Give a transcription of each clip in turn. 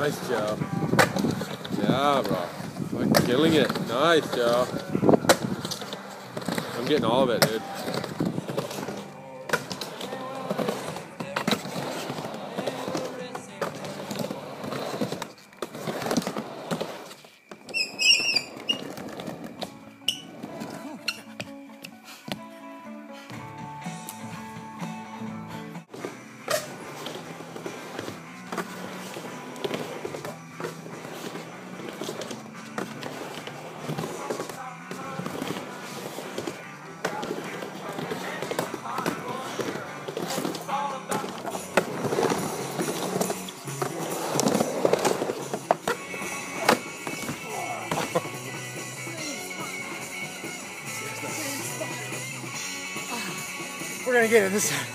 Nice, Joe. Yeah, bro. Fucking killing it. Nice, Joe. I'm getting all of it, dude. We're gonna get it this time.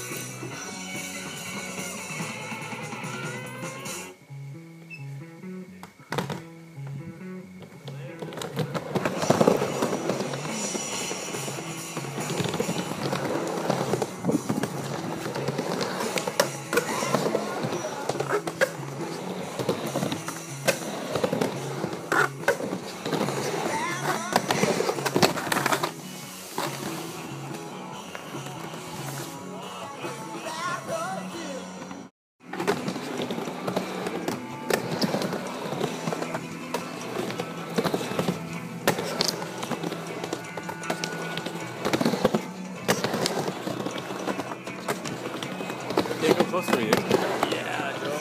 Can't go closer to you. Yeah, Joe.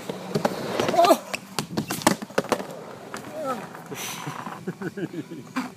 Oh.